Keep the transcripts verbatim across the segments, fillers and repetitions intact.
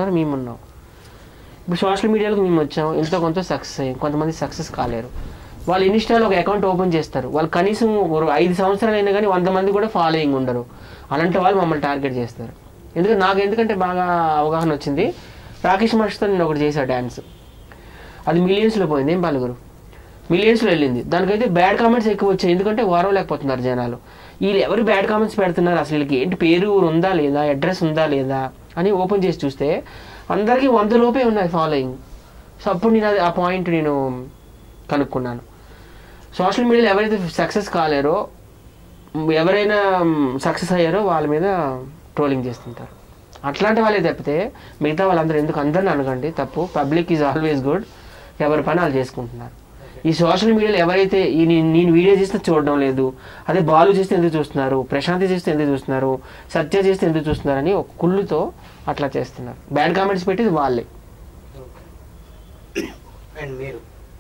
ఉన్నారు, మేము ఉన్నాం. ఇప్పుడు సోషల్ మీడియాలోకి మేము వచ్చాం, ఎంతో కొంత సక్సెస్ అయ్యాం. కొంతమంది సక్సెస్ కాలేరు. వాళ్ళు ఇన్స్టాలో ఒక అకౌంట్ ఓపెన్ చేస్తారు, వాళ్ళు కనీసం ఐదు సంవత్సరాలు అయినా కానీ వంద మంది కూడా ఫాలోయింగ్ ఉండరు. అలాంటి వాళ్ళు మమ్మల్ని టార్గెట్ చేస్తారు. ఎందుకంటే నాకు ఎందుకంటే బాగా అవగాహన వచ్చింది. రాకేష్ మాస్టర్తో నేను ఒకటి చేశాను డ్యాన్స్, అది మిలియన్స్లో పోయింది. ఏం పాల్గొరు మిలియన్స్లో వెళ్ళింది. దానికైతే బ్యాడ్ కామెంట్స్ ఎక్కువ వచ్చాయి, ఎందుకంటే వారవలేకపోతున్నారు జనాలు. వీళ్ళు ఎవరు బ్యాడ్ కామెంట్స్ పెడుతున్నారు, అసలు వీళ్ళకి ఏంటి పేరు ఉందా లేదా, అడ్రస్ ఉందా లేదా అని ఓపెన్ చేసి చూస్తే అందరికీ వంద లోపే ఉన్నాయి ఫాలోయింగ్. సో అప్పుడు నేను అది ఆ పాయింట్ నేను కనుక్కున్నాను. సోషల్ మీడియాలో ఎవరైతే సక్సెస్ కాలేరో, ఎవరైనా సక్సెస్ అయ్యారో వాళ్ళ మీద ట్రోలింగ్ చేస్తుంటారు. అట్లాంటి వాళ్ళే తప్పితే మిగతా వాళ్ళందరూ ఎందుకు అందరిని అనకండి, తప్పు. Public is always good. ఎవరి పని వాళ్ళు చేసుకుంటున్నారు. ఈ సోషల్ మీడియాలో ఎవరైతే ఈ నేను వీడియో చేస్తే చూడడం లేదు, అదే బాలు చేస్తే ఎందుకు చూస్తున్నారు, ప్రశాంతి చేస్తే ఎందుకు చూస్తున్నారు, సత్య చేస్తే ఎందుకు చూస్తున్నారు అని ఒక కుళ్ళుతో అట్లా చేస్తున్నారు. బ్యాడ్ కామెంట్స్ పెట్టేది వాళ్ళే. అండ్ మీరు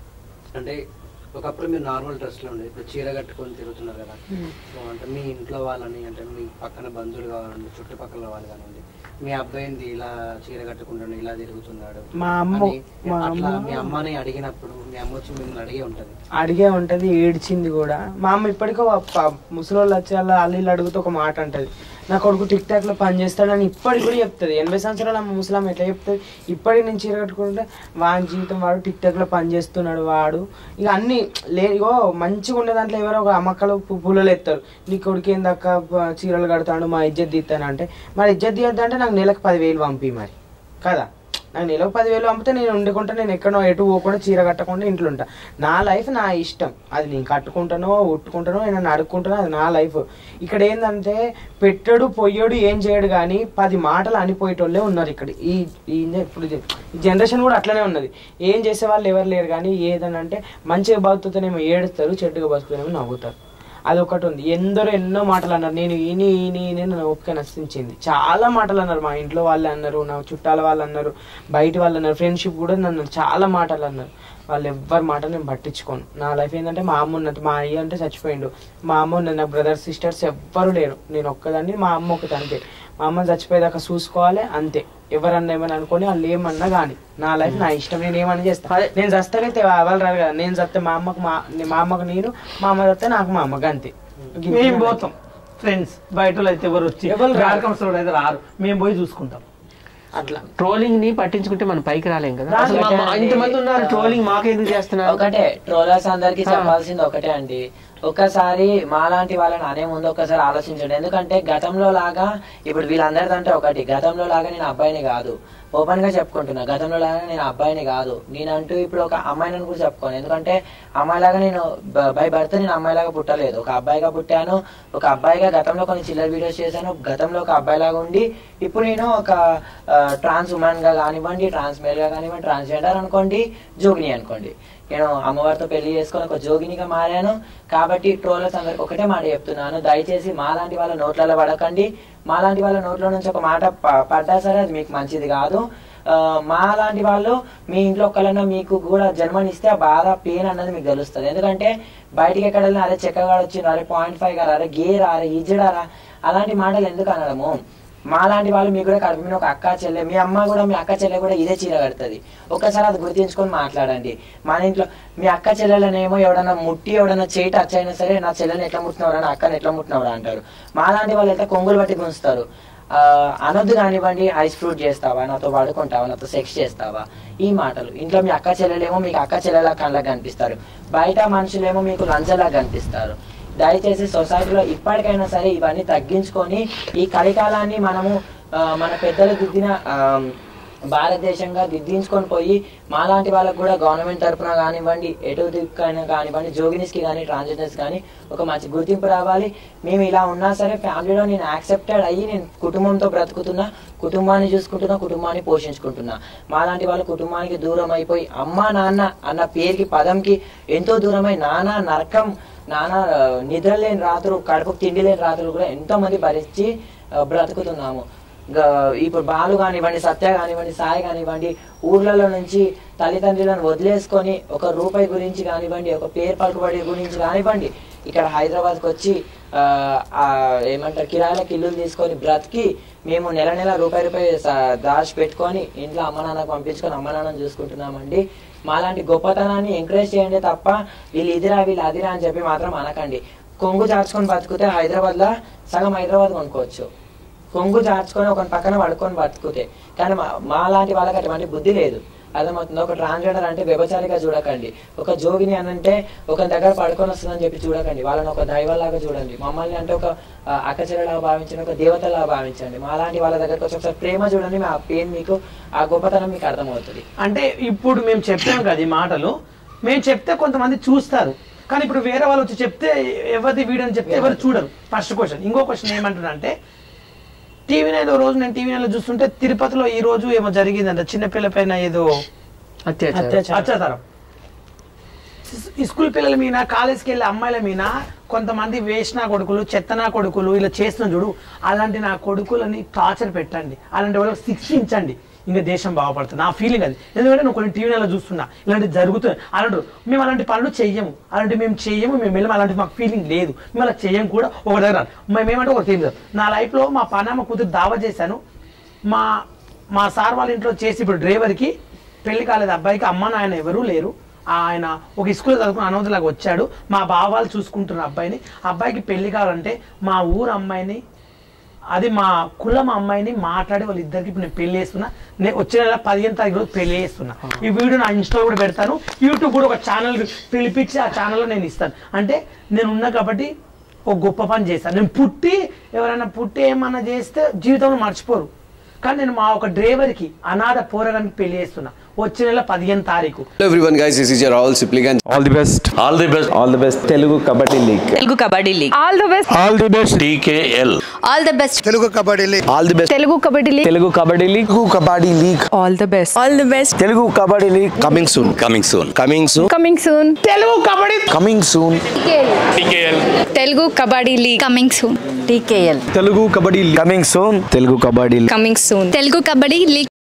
అంటే ఒకప్పుడు మీరు నార్మల్ డ్రెస్లో ఉండే, ఇప్పుడు చీర కట్టుకొని తిరుగుతున్నారు కదా. సో అంటే మీ ఇంట్లో వాళ్ళని, అంటే మీ పక్కన బంధువులు కావాలండి, చుట్టుపక్కల వాళ్ళు కానివ్వండి, మీ అబ్బాయింది ఇలా చీర కట్టుకుంటాడు, ఇలా తిరుగుతున్నాడు, మా అమ్మ అట్లా మీ అమ్మని అడిగినప్పుడు మీ అమ్మ వచ్చి మిమ్మల్ని అడిగే ఉంటది అడిగే ఉంటది ఏడ్చింది కూడా. మా అమ్మ ఇప్పటికో ముసలోళ్ళు వచ్చి అలా అల్లు అడుగుతూ ఒక మాట అంటది, నా కొడుకు టిక్ టాక్ లో పని చేస్తాడని ఇప్పటికి కూడా చెప్తుంది. ఎనభై సంవత్సరాల ముసలాం ఎట్లా చెప్తుంది, ఇప్పటికి నేను చీర కట్టుకుంటే వాడి జీవితం వాడు టిక్ టాక్ లో పని చేస్తున్నాడు వాడు, ఇక అన్ని లే ఇగో మంచిగా ఉండే దాంట్లో ఎవరో ఒక అమ్మక్కలు పుల్లలు ఎత్తారు, నీ కొడుకు ఏందక్క చీరలు కడతాడు మా ఇజ్జత్ తీస్తాను అంటే, మరి ఇజ్జత్ తీయద్దు అంటే నాకు నెలకు పదివేలు పంపి మరి కదా. నాకు నెలకు పదివేలు పంపితే నేను వండుకుంటా, నేను ఎక్కడో ఎటు పోకుండా చీర కట్టకుండా ఇంట్లో ఉంటా. నా లైఫ్ నా ఇష్టం, అది నేను కట్టుకుంటానో ఉట్టుకుంటానో నేను అడుక్కుంటానో, అది నా లైఫ్. ఇక్కడ ఏంటంటే పెట్టడు పొయ్యడు ఏం చేయడు కానీ పది మాటలు అనిపోయేటోళ్ళే ఉన్నారు ఇక్కడ. ఈ ఇప్పుడు జనరేషన్ కూడా అట్లనే ఉన్నది. ఏం చేసే వాళ్ళు ఎవరు లేరు కానీ ఏదనంటే మంచిగా బతుకుతానేమో ఏడుస్తారు, చెడ్డుగా బతుకుతానేమో నవ్వుతారు. అదొకటి ఉంది. ఎందరో ఎన్నో మాటలు అన్నారు, నేను ఈని ఈని ఈని నన్ను ఓపిక నశించింది. చాలా మాటలు అన్నారు, మా ఇంట్లో వాళ్ళు అన్నారు, నా చుట్టాల వాళ్ళు అన్నారు, బయట వాళ్ళు అన్నారు, ఫ్రెండ్షిప్ కూడా నన్ను చాలా మాటలు అన్నారు. వాళ్ళు ఎవ్వరి మాట నేను పట్టించుకోను. నా లైఫ్ ఏంటంటే మా అమ్మ ఉన్నట్టు, మా అయ్య అంటే చచ్చిపోయిండు, మా అమ్మ ఉన్నది, నా బ్రదర్స్ సిస్టర్స్ ఎవ్వరు లేరు, నేను ఒక్కదాన్ని, మా అమ్మ ఒకటి అంతే. మా అమ్మ చచ్చిపోయేదాకా చూసుకోవాలి అంతే. ఎవరన్నా ఏమని అనుకోని వాళ్ళు ఏమన్నా కానీ నా లైఫ్ నా ఇష్టం, నేను ఏమన్నా చేస్తా. నేను చస్తానైతే వాళ్ళు రాదు కదా, నేను చస్తే మా అమ్మకు మా మా అమ్మకు నేను, మా అమ్మ చస్తే నాకు మా అమ్మకి అంతే. మేము పోతాం ఫ్రెండ్స్, బయట అయితే ఎవరు వచ్చి ఎవరు అయితే రారు, మేము పోయి చూసుకుంటాం. అట్లా ట్రోలింగ్ ని పట్టించుకుంటే మనం పైకి రాలేం కదా. ఇంతమంది ఉన్నారు, ట్రోలింగ్ మాకెందుకు చేస్తున్నారు? ఒకటే ట్రోలర్స్ అందరికి చెప్పాల్సింది ఒకటే అండి, ఒక్కసారి మాలాంటి వాళ్ళని అనే ముందు ఒక్కసారి ఆలోచించండి. ఎందుకంటే గతంలో లాగా ఇప్పుడు వీళ్ళందరిదంటే ఒకటి, గతంలో లాగా నేను అబ్బాయిని కాదు, ఓపెన్ గా చెప్పుకుంటున్నా, గతంలో లాగా నేను అబ్బాయిని కాదు, నేనంటూ ఇప్పుడు ఒక అమ్మాయిని కూడా చెప్పుకోను. ఎందుకంటే అమ్మాయిలాగా నేను బై బర్త్ నేను అమ్మాయిలాగా పుట్టలేదు, ఒక అబ్బాయిగా పుట్టాను. ఒక అబ్బాయిగా గతంలో కొన్ని చిల్లర వీడియోస్ చేశాను, గతంలో ఒక అబ్బాయిలాగా ఉండి ఇప్పుడు నేను ఒక ట్రాన్స్ ఉమెన్ గా కానివ్వండి, ట్రాన్స్ మేల్ గా కానివ్వండి, ట్రాన్స్జెండర్ అనుకోండి, జోగిని అనుకోండి, నేను అమ్మవారితో పెళ్లి చేసుకొని ఒక జోగినిగా మారాను. కాబట్టి ట్రోలర్స్ అందరికి ఒకటే మాట చెప్తున్నాను, దయచేసి మాలాంటి వాళ్ళ నోట్లలో పడకండి. మాలాంటి వాళ్ళ నోట్లో నుంచి ఒక మాట పడ్డా సరే అది మీకు మంచిది కాదు. మాలాంటి వాళ్ళు మీ ఇంట్లో ఒక్కలన్నా మీకు కూడా జన్మనిస్తే ఆ బాధ పెయిన్ అన్నది మీకు తెలుస్తుంది. ఎందుకంటే బయటికి ఎక్కడ వెళ్ళినా అరే చెక్కగా వచ్చిండ్రు, అరే పాయింట్ ఫైవ్ గారు, అరే గేరా, అరే ఇజ్జడారా, అలాంటి మాటలు ఎందుకు అనడము. మాలాంటి వాళ్ళు మీకు కూడా కడుపు మీద ఒక అక్క చెల్లె, మీ అమ్మ కూడా మీ అక్క చెల్లె కూడా ఇదే చీర కడుతుంది. ఒక్కసారి అది గుర్తించుకొని మాట్లాడండి. మన ఇంట్లో మీ అక్క చెల్లెలనేమో ఎవడన్నా ముట్టి ఎవడన్నా చేయి టచ్ అయినా సరే నా చెల్లెని ఎట్లా ముట్టినవరా, నా అక్కని ఎట్లా ముట్టినవరా అంటారు. మాలాంటి వాళ్ళు అయితే కొంగులు బట్టి గుంచుతారు. అనొద్దు కానివ్వండి, ఐస్ ఫ్రూట్ చేస్తావా, నాతో పడుకుంటావా, నాతో సెక్స్ చేస్తావా, ఈ మాటలు. ఇంట్లో మీ అక్క చెల్లెలేమో మీకు అక్క చెల్లెలా కళ్ళకి కనిపిస్తారు, బయట మనుషులేమో మీకు లంచలా కనిపిస్తారు. దయచేసి సొసైటీలో ఇప్పటికైనా సరే ఇవన్నీ తగ్గించుకొని ఈ కలికాలాన్ని మనము మన పెద్దలు దిద్దిన భారతదేశంగా దిద్దించుకొని పోయి మాలాంటి వాళ్ళకు కూడా గవర్నమెంట్ తరఫున కానివ్వండి, ఎటు దిక్కైనా కానివ్వండి, జోగినిస్కి కానీ ట్రాన్స్జెండర్స్ కానీ ఒక మంచి గుర్తింపు రావాలి. మేము ఇలా ఉన్నా సరే ఫ్యామిలీలో నేను యాక్సెప్టెడ్ అయ్యి నేను కుటుంబంతో బ్రతుకుతున్నా, కుటుంబాన్ని చూసుకుంటున్నా, కుటుంబాన్ని పోషించుకుంటున్నా. మాలాంటి వాళ్ళు కుటుంబానికి దూరం అయిపోయి అమ్మ నాన్న అన్న పేరుకి పదంకి ఎంతో దూరమై నానా నరకం, నానా నిద్ర లేని రాత్రులు, కడుపుకు తిండి లేని రాత్రులు కూడా ఎంతో మంది భరించి బ్రతుకుతున్నాము. ఇప్పుడు బాలు కానివ్వండి, సత్య కానివ్వండి, సాయి కానివ్వండి, ఊర్లలో నుంచి తల్లిదండ్రులను వదిలేసుకొని ఒక రూపాయి గురించి కానివ్వండి, ఒక పేరు పలుకుబడి గురించి కానివ్వండి, ఇక్కడ హైదరాబాద్కి వచ్చి ఏమంటారు కిరాయిలకు ఇల్లులు తీసుకొని బ్రతికి మేము నెల నెల రూపాయి రూపాయి దాచి పెట్టుకొని ఇంట్లో అమ్మ నాన్నకు పంపించుకొని అమ్మ నాన్నని చూసుకుంటున్నామండి. మాలాంటి గొప్పతనాన్ని ఎంకరేజ్ చేయండి తప్ప వీళ్ళు ఇదిరా వీళ్ళు అదిరా అని చెప్పి మాత్రం అనకండి. కొంగు చార్చుకొని బతుకుతే హైదరాబాద్లో సగం హైదరాబాద్ కొనుక్కోవచ్చు. కొంగు చార్చుకొని ఒక పక్కన పడుకొని బతుకుతే. కానీ మా మా లాంటి వాళ్ళకి అటువంటి బుద్ధి లేదు. అర్థమవుతుంది. ఒక ట్రాన్స్జెండర్ అంటే వ్యభిచారిగా చూడకండి, ఒక జోగిని అని అంటే ఒక దగ్గర పడుకొని వస్తుందని చెప్పి చూడకండి, వాళ్ళని ఒక దైవంలాగా చూడండి. మమ్మల్ని అంటే ఒక అక్కచెల్లెలాగా భావించండి, ఒక దేవతలాగా భావించండి. మా లాంటి వాళ్ళ దగ్గరకు వచ్చి ఒకసారి ప్రేమ చూడండి, మా పెయిన్ మీకు ఆ గొప్పతనం మీకు అర్థమవుతుంది. అంటే ఇప్పుడు మేము చెప్పాం కదా ఈ మాటలు, మేము చెప్తే కొంతమంది చూస్తారు, కానీ ఇప్పుడు వేరే వాళ్ళు వచ్చి చెప్తే ఎవరిది వీడియో అని చెప్తే ఎవరు చూడరు. First question. ఇంకో క్వశ్చన్ ఏమంటున్నా అంటే టీవీ నైన్ రోజు నేను టీవీ నైన్ లో చూస్తుంటే తిరుపతిలో ఈ రోజు ఏమో జరిగిందంట, చిన్నపిల్ల పైన ఏదో అత్యాచారం. స్కూల్ పిల్లల మీద, కాలేజ్కి వెళ్ళే అమ్మాయిల మీద కొంతమంది వేసిన కొడుకులు, చెత్తనా కొడుకులు ఇలా చేస్తున్న చూడు, అలాంటి నా కొడుకులని టార్చర్ పెట్టండి, అలాంటి వాళ్ళకి శిక్షించండి, ఇంకా దేశం బాగుపడుతుంది. నా ఫీలింగ్ అది. ఎందుకంటే నువ్వు కొన్ని టీవీ నెలలో చూస్తున్నా ఇలాంటివి జరుగుతుంది. అలాంటి మేము అలాంటి పనులు చెయ్యము, అలాంటి మేము చెయ్యము, మేము వెళ్ళము, అలాంటి మాకు ఫీలింగ్ లేదు, మేము అలా చెయ్యం కూడా. ఒక దగ్గర మేము ఏమంటే ఒక టీం నా లైఫ్లో మా పనామ కూతురు దావా చేశాను. మా మా సార్ వాళ్ళ ఇంట్లో చేసి ఇప్పుడు డ్రైవర్కి పెళ్లి కాలేదు, అబ్బాయికి అమ్మ నాయన ఎవరూ లేరు. ఆయన ఒక స్కూల్ చదువుకుని అనవతలాగా వచ్చాడు. మా బావ వాళ్ళు చూసుకుంటున్న అబ్బాయిని, అబ్బాయికి పెళ్లి కావాలంటే మా ఊరు అమ్మాయిని, అది మా కులం అమ్మాయిని మాట్లాడి వాళ్ళిద్దరికి ఇప్పుడు నేను పెళ్లి చేస్తున్నా. నేను వచ్చే నెల పదిహేను తారీఖు రోజు పెళ్లి చేస్తున్నా. ఈ వీడియో నా ఇన్స్టాలో కూడా పెడతాను, యూట్యూబ్ కూడా ఒక ఛానల్ పిలిపించి ఆ ఛానల్లో నేను ఇస్తాను. అంటే నేను ఉన్నా కాబట్టి ఒక గొప్ప పని చేస్తాను. నేను పుట్టి ఎవరైనా పుట్టి ఏమన్నా చేస్తే జీవితంలో మర్చిపోరు. కానీ నేను మా ఒక డ్రైవర్కి అనాథ పోరగానికి పెళ్లి చేస్తున్నా వచ్చే నెల పదిహేను తారీఖు. Everyone guys, this is your Rahul Sipligan. All the best. All the best. All the best. Telugu Kabaddi League. Telugu Kabaddi League. All the best. All the best. T K L. All the best. Telugu Kabaddi League. All the best. Telugu Kabaddi League. Telugu Kabaddi League. Telugu Kabaddi League. All the best. All the best. Telugu Kabaddi League. Coming soon. Coming soon. Coming soon. Coming soon. Telugu kabaddi Coming soon. T K L. Telugu Kabaddi League. Coming soon. T K L. Telugu Kabaddi League. Coming soon. Telugu Kabaddi League. Coming soon. Telugu Kabaddi League.